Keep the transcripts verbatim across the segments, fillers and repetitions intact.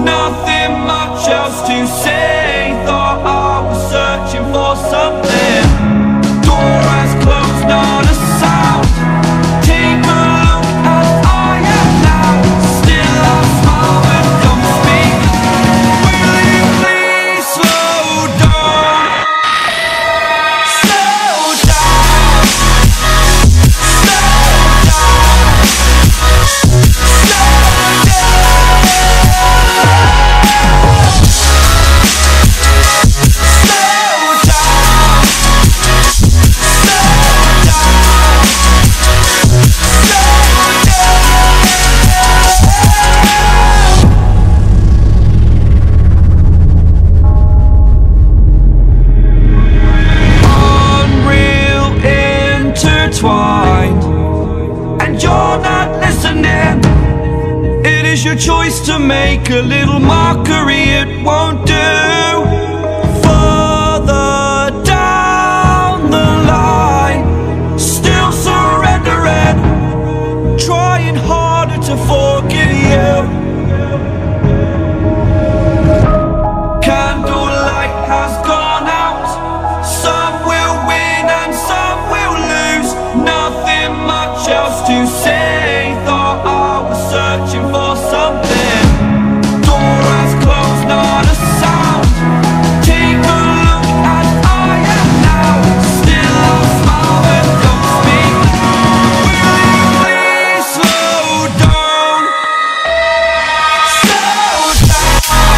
nothing much else to say. Thought I was searching for something. Door has closed, not a sound. Take a look as I am now. Still I smile but don't speak. Will you please slow down? Slow down. Slow down. Slow and you're not listening. It is your choice to make a little mockery, it won't do. Further down the line, still surrendering, trying harder to forgive you. Candlelight has gone out. Some will win and some will lose. Nothing much else to say. Thought I was searching for something. Door has closed, not a sound. Take a look as I am now. Still I smile but don't speak. Will you please slow down? Slow down.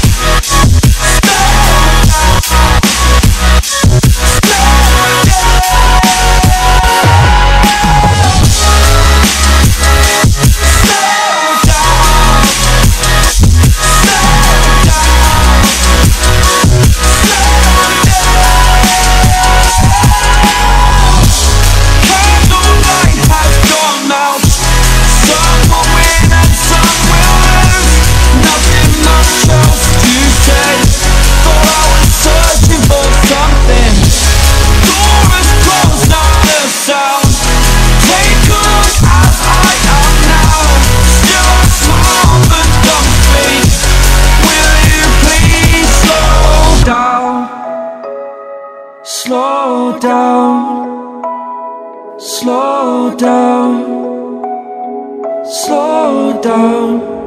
Slow down, slow down, slow down.